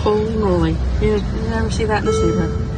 Holy moly. You never see that in this neighborhood.